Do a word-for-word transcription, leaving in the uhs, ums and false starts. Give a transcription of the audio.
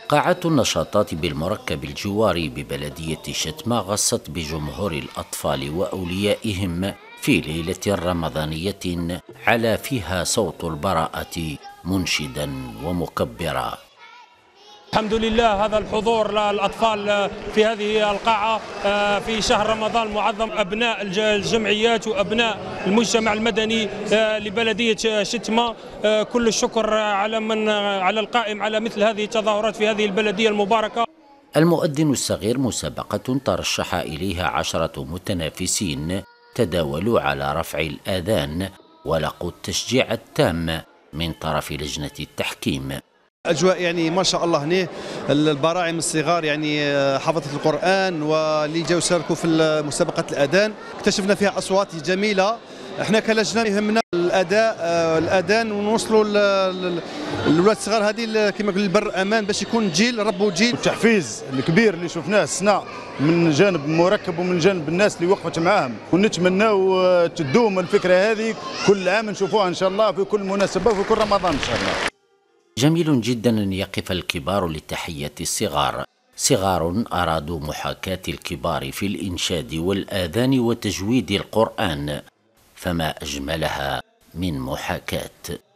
قاعة النشاطات بالمركب الجواري ببلدية شتمة غصت بجمهور الأطفال وأوليائهم في ليلة رمضانية علا فيها صوت البراءة منشدا ومكبرا. الحمد لله هذا الحضور للأطفال في هذه القاعة في شهر رمضان معظم أبناء الجمعيات وأبناء المجتمع المدني لبلدية شتمة. كل الشكر على من على القائم على مثل هذه التظاهرات في هذه البلدية المباركة. المؤذن الصغير مسابقة ترشح إليها عشرة متنافسين تداولوا على رفع الآذان ولقوا التشجيع التام من طرف لجنة التحكيم. أجواء يعني ما شاء الله هنا البراعم الصغار يعني حفظت القرآن واللي جاوا شاركوا في مسابقة الأذان اكتشفنا فيها أصوات جميلة. احنا كلجنة يهمنا الأداء الأذان ونوصلوا للولاد الصغار هذه كما يقول البر أمان باش يكون جيل ربوا جيل. التحفيز الكبير اللي شفناه السنة من جانب مركب ومن جانب الناس اللي وقفت معاهم، ونتمناو تدوم الفكرة هذه كل عام نشوفوها إن شاء الله في كل مناسبة وفي كل رمضان إن شاء الله. جميل جدا أن يقف الكبار لتحية الصغار، صغار أرادوا محاكاة الكبار في الإنشاد والآذان وتجويد القرآن، فما أجملها من محاكاة.